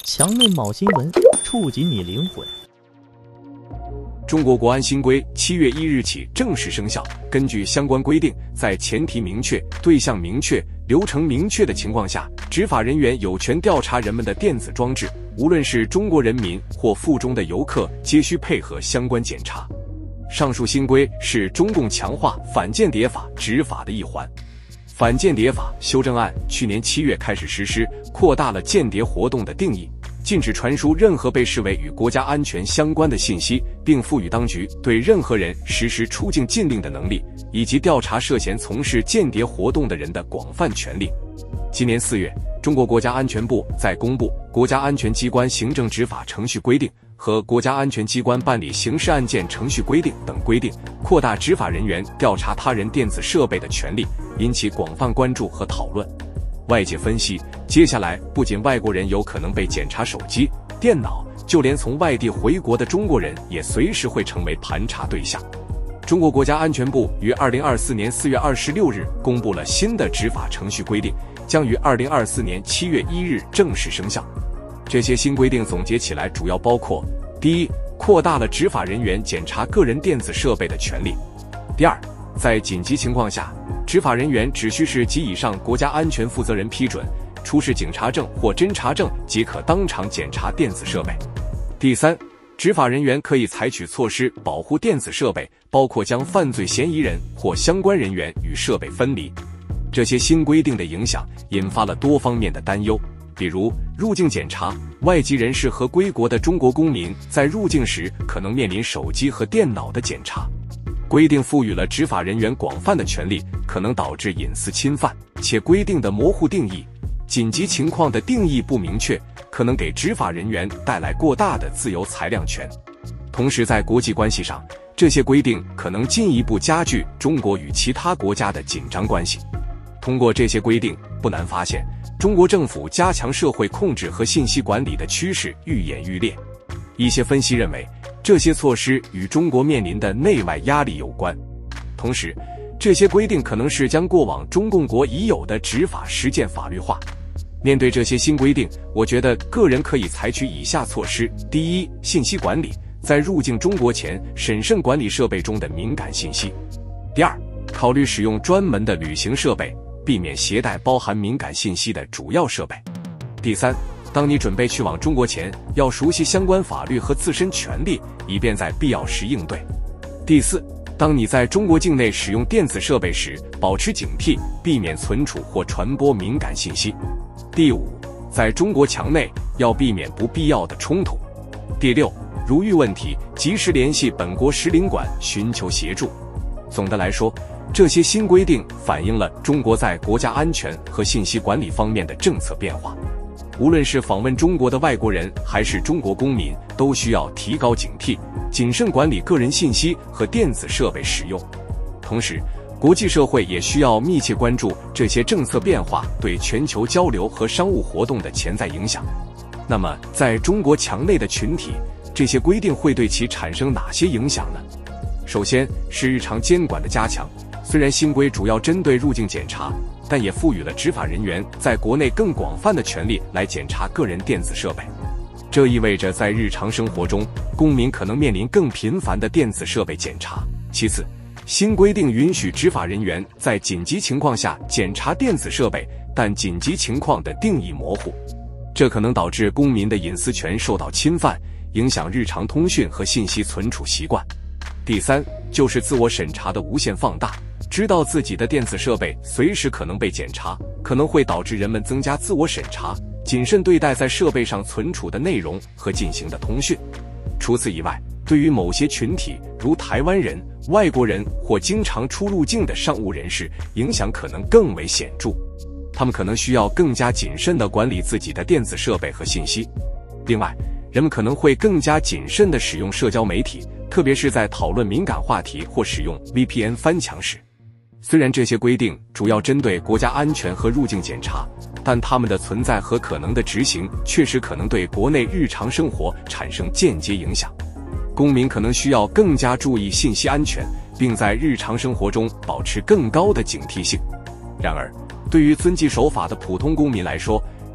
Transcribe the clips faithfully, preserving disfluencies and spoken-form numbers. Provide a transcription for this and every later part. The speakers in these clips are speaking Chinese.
强内某新闻，触及你灵魂。 中国国安新规七月一日起正式生效。根据相关规定，在前提明确、对象明确、流程明确的情况下，执法人员有权调查人们的电子装置，无论是中国人民或附中的游客，皆需配合相关检查。上述新规是中共强化反间谍法执法的一环。反间谍法修正案去年七月开始实施，扩大了间谍活动的定义，禁止传输任何被视为与国家安全相关的信息，并赋予当局对任何人实施出境禁令的能力，以及调查涉嫌从事间谍活动的人的广泛权利。今年四月，中国国家安全部在公布《国家安全机关行政执法程序规定》和《国家安全机关办理刑事案件程序规定》等规定，扩大执法人员调查他人电子设备的权利，引起广泛关注和讨论。外界分析，接下来不仅外国人有可能被检查手机、电脑，就连从外地回国的中国人也随时会成为盘查对象。中国国家安全部于二零二四年四月二十六日公布了新的执法程序规定，将于二零二四年七月一日正式生效。这些新规定总结起来主要包括：第一，扩大了执法人员检查个人电子设备的权利；第二，在紧急情况下，执法人员只需是及以上国家安全负责人批准，出示警察证或侦查证即可当场检查电子设备；第三，执法人员可以采取措施保护电子设备，包括将犯罪嫌疑人或相关人员与设备分离。这些新规定的影响引发了多方面的担忧，比如入境检查，外籍人士和归国的中国公民在入境时可能面临手机和电脑的检查。规定赋予了执法人员广泛的权利，可能导致隐私侵犯，且规定的模糊定义、紧急情况的定义不明确，可能给执法人员带来过大的自由裁量权。同时，在国际关系上，这些规定可能进一步加剧中国与其他国家的紧张关系。通过这些规定，不难发现，中国政府加强社会控制和信息管理的趋势愈演愈烈。一些分析认为，这些措施与中国面临的内外压力有关。同时，这些规定可能是将过往中共国已有的执法实践法律化。面对这些新规定，我觉得个人可以采取以下措施：第一，信息管理，在入境中国前审慎管理设备中的敏感信息；第二，考虑使用专门的旅行设备，避免携带包含敏感信息的主要设备；第三，当你准备去往中国前，要熟悉相关法律和自身权利，以便在必要时应对；第四，当你在中国境内使用电子设备时，保持警惕，避免存储或传播敏感信息；第五，在中国墙内要避免不必要的冲突；第六，如遇问题，及时联系本国使领馆寻求协助。总的来说，这些新规定反映了中国在国家安全和信息管理方面的政策变化。无论是访问中国的外国人还是中国公民，都需要提高警惕，谨慎管理个人信息和电子设备使用。同时，国际社会也需要密切关注这些政策变化对全球交流和商务活动的潜在影响。那么，在中国墙内的群体，这些规定会对其产生哪些影响呢？首先是日常监管的加强。虽然新规主要针对入境检查，但也赋予了执法人员在国内更广泛的权利来检查个人电子设备。这意味着在日常生活中，公民可能面临更频繁的电子设备检查。其次，新规定允许执法人员在紧急情况下检查电子设备，但紧急情况的定义模糊，这可能导致公民的隐私权受到侵犯，影响日常通讯和信息存储习惯。第三，就是自我审查的无限放大。知道自己的电子设备随时可能被检查，可能会导致人们增加自我审查，谨慎对待在设备上存储的内容和进行的通讯。除此以外，对于某些群体，如台湾人、外国人或经常出入境的商务人士，影响可能更为显著。他们可能需要更加谨慎地管理自己的电子设备和信息。另外，人们可能会更加谨慎地使用社交媒体，特别是在讨论敏感话题或使用 V P N 翻墙时。虽然这些规定主要针对国家安全和入境检查，但它们的存在和可能的执行确实可能对国内日常生活产生间接影响。公民可能需要更加注意信息安全，并在日常生活中保持更高的警惕性。然而，对于遵纪守法的普通公民来说，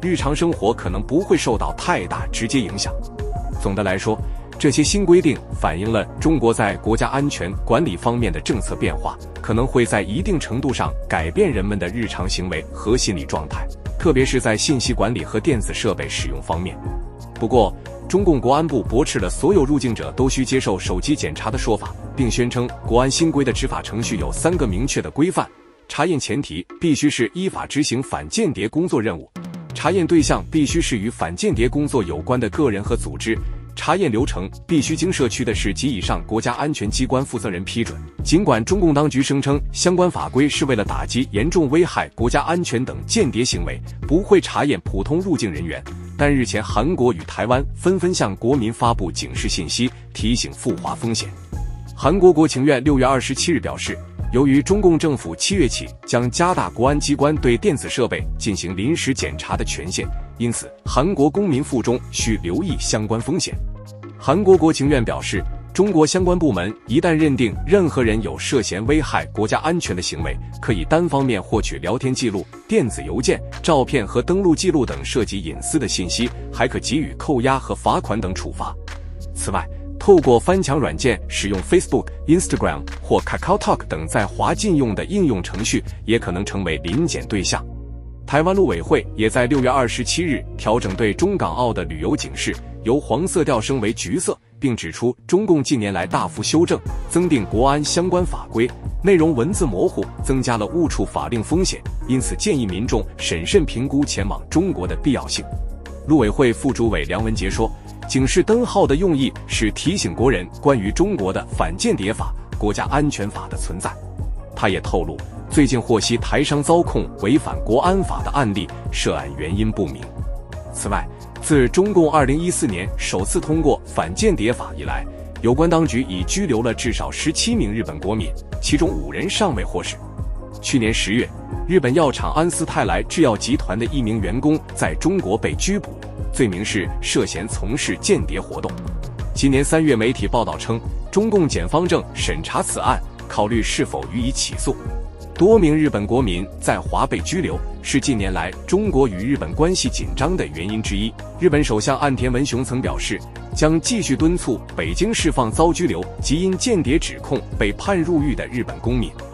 日常生活可能不会受到太大直接影响。总的来说，这些新规定反映了中国在国家安全管理方面的政策变化，可能会在一定程度上改变人们的日常行为和心理状态，特别是在信息管理和电子设备使用方面。不过，中共国安部驳斥了所有入境者都需接受手机检查的说法，并宣称国安新规的执法程序有三个明确的规范：查验前提必须是依法执行反间谍工作任务，查验对象必须是与反间谍工作有关的个人和组织，查验流程必须经社区的市级以上国家安全机关负责人批准。尽管中共当局声称相关法规是为了打击严重危害国家安全等间谍行为，不会查验普通入境人员，但日前韩国与台湾纷纷向国民发布警示信息，提醒赴华风险。韩国国情院六月二十七日表示，由于中共政府七月起将加大国安机关对电子设备进行临时检查的权限，因此韩国公民赴中需留意相关风险。韩国国情院表示，中国相关部门一旦认定任何人有涉嫌危害国家安全的行为，可以单方面获取聊天记录、电子邮件、照片和登录记录等涉及隐私的信息，还可给予扣押和罚款等处罚。此外，透过翻墙软件使用 Facebook、Instagram 或 KakaoTalk 等在华禁用的应用程序，也可能成为临检对象。台湾陆委会也在六月二十七日调整对中港澳的旅游警示，由黄色调升为橘色，并指出中共近年来大幅修正、增订国安相关法规，内容文字模糊，增加了误触法令风险，因此建议民众审慎评估前往中国的必要性。陆委会副主委梁文杰说，警示灯号的用意是提醒国人关于中国的反间谍法、国家安全法的存在。他也透露，最近获悉台商遭控违反国安法的案例，涉案原因不明。此外，自中共二零一四年首次通过反间谍法以来，有关当局已拘留了至少十七名日本国民，其中五人尚未获释。去年十月，日本药厂安斯泰来制药集团的一名员工在中国被拘捕，罪名是涉嫌从事间谍活动。今年三月，媒体报道称，中共检方正审查此案，考虑是否予以起诉。多名日本国民在华被拘留，是近年来中国与日本关系紧张的原因之一。日本首相岸田文雄曾表示，将继续敦促北京释放遭拘留及因间谍指控被判入狱的日本公民。